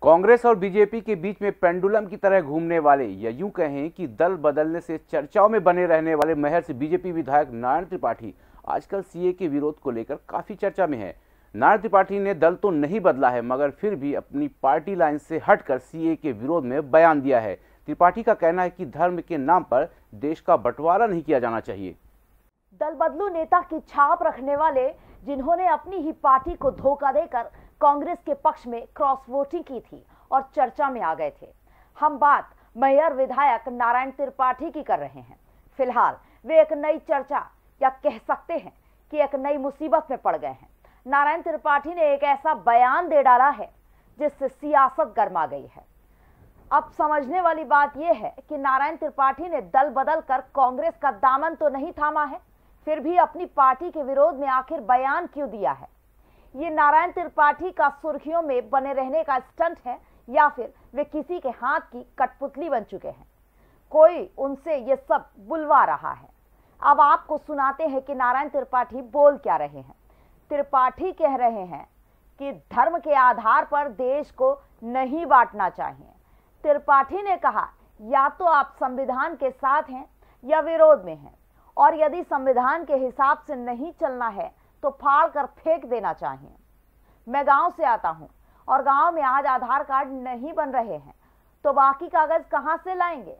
कांग्रेस और बीजेपी के बीच में पेंडुलम की तरह घूमने वाले या यूं कहें कि दल बदलने से चर्चाओं में बने रहने वाले महर से बीजेपी विधायक नारायण त्रिपाठी आजकल सीए के विरोध को लेकर काफी चर्चा में है। नारायण त्रिपाठी ने दल तो नहीं बदला है, मगर फिर भी अपनी पार्टी लाइन से हटकर सीए के विरोध में बयान दिया है। त्रिपाठी का कहना है कि धर्म के नाम पर देश का बंटवारा नहीं किया जाना चाहिए। दल बदलू नेता की छाप रखने वाले, जिन्होंने अपनी ही पार्टी को धोखा देकर कांग्रेस के पक्ष में क्रॉस वोटिंग की थी और चर्चा में आ गए थे। हम बात मैहर विधायक नारायण त्रिपाठी की कर रहे हैं। फिलहाल वे एक नई चर्चा या कह सकते हैं कि एक नई मुसीबत में पड़ गए हैं। नारायण त्रिपाठी ने एक ऐसा बयान दे डाला है जिससे सियासत गर्मा गई है। अब समझने वाली बात यह है कि नारायण त्रिपाठी ने दल बदल कर कांग्रेस का दामन तो नहीं थामा है, फिर भी अपनी पार्टी के विरोध में आखिर बयान क्यों दिया है? ये नारायण त्रिपाठी का सुर्खियों में बने रहने का स्टंट है या फिर वे किसी के हाथ की कठपुतली बन चुके हैं? कोई उनसे ये सब बुलवा रहा है। अब आपको सुनाते हैं कि नारायण त्रिपाठी बोल क्या रहे हैं। त्रिपाठी कह रहे हैं कि धर्म के आधार पर देश को नहीं बांटना चाहिए। त्रिपाठी ने कहा, या तो आप संविधान के साथ हैं या विरोध में हैं, और यदि संविधान के हिसाब से नहीं चलना है तो फाड़ कर फेंक देना चाहिए। मैं गांव से आता हूं और गांव में आज आधार कार्ड नहीं बन रहे हैं, तो बाकी कागज कहां से लाएंगे?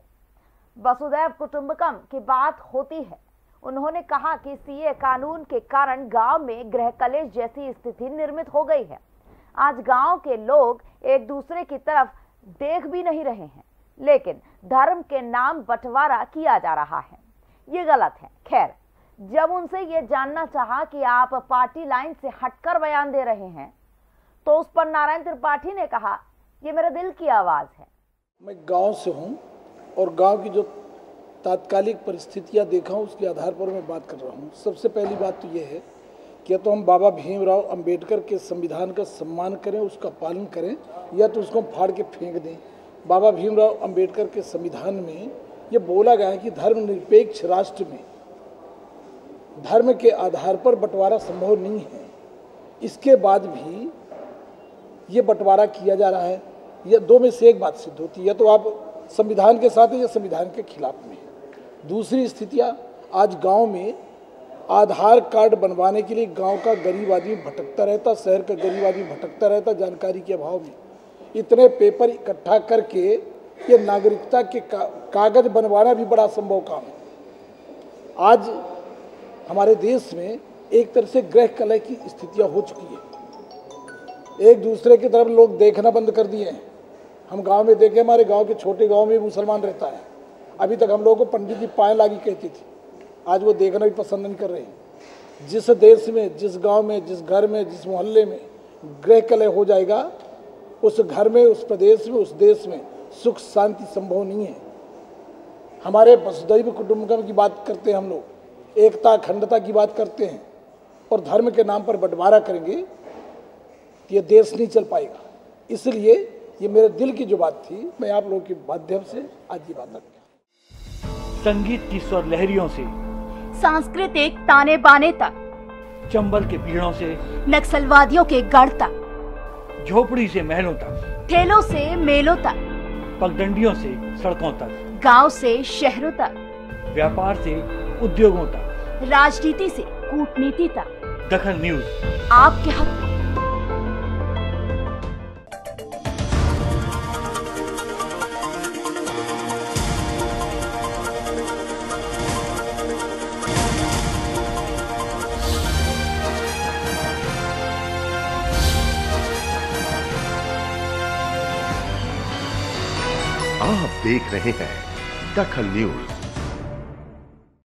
वसुधैव कुटुंबकम की बात होती है। उन्होंने कहा कि सीए कानून के कारण गांव में गृह कलेश जैसी स्थिति निर्मित हो गई है। आज गांव के लोग एक दूसरे की तरफ देख भी नहीं रहे हैं, लेकिन धर्म के नाम बंटवारा किया जा रहा है। ये गलत है। खैर, जब उनसे ये जानना चाहा कि आप पार्टी लाइन से हटकर बयान दे रहे हैं, तो उस पर नारायण त्रिपाठी ने कहा, ये मेरे दिल की आवाज है। मैं गांव से हूं और गांव की जो तात्कालिक परिस्थितियां देखा हूं उसके आधार पर मैं बात कर रहा हूं। सबसे पहली बात तो यह है कि या तो हम बाबा भीमराव अंबेडकर के संविधान का सम्मान करें, उसका पालन करें, या तो उसको फाड़ के फेंक दें। बाबा भीमराव अंबेडकर के संविधान में ये बोला गया है कि धर्मनिरपेक्ष राष्ट्र में धर्म के आधार पर बंटवारा संभव नहीं है। इसके बाद भी ये बंटवारा किया जा रहा है। यह दो में से एक बात सिद्ध होती है, या तो आप संविधान के साथ हैं या संविधान के खिलाफ में। दूसरी स्थितियां, आज गांव में आधार कार्ड बनवाने के लिए गांव का गरीब आदमी भटकता रहता, शहर का गरीब आदमी भटकता रहता जानकारी के अभाव में। इतने पेपर इकट्ठा करके ये नागरिकता के कागज बनवाना भी बड़ा असंभव काम है। आज हमारे देश में एक तरह से गृह कलह की स्थितियां हो चुकी है। एक दूसरे की तरफ लोग देखना बंद कर दिए हैं। हम गांव में देखे, हमारे गांव के छोटे गांव में मुसलमान रहता है। अभी तक हम लोगों को पंडित जी पाए लागी कहती थी, आज वो देखना भी पसंद नहीं कर रहे हैं। जिस देश में, जिस गांव में, जिस घर में, जिस मोहल्ले में गृह कलह हो जाएगा, उस घर में, उस प्रदेश में, उस देश में सुख शांति संभव नहीं है। हमारे वसुधैव कुटुंबकम की बात करते हैं हम लोग, एकता अखंडता की बात करते हैं, और धर्म के नाम पर बंटवारा करेंगे तो ये देश नहीं चल पाएगा। इसलिए ये मेरे दिल की जो बात थी, मैं आप लोगों के माध्यम से आज ये बात रख गया। संगीत की स्वर लहरियों से सांस्कृतिक ताने बाने तक, चंबल के पीड़ों से नक्सलवादियों के गढ़ तक, झोपड़ी से महलों तक, ठेलों से मेलों तक, पगडंडियों से सड़कों तक, गांव से शहरों तक, व्यापार से उद्योगों तक, राजनीति से कूटनीति तक, दखल न्यूज आपके हक में। आप देख रहे हैं दखल न्यूज।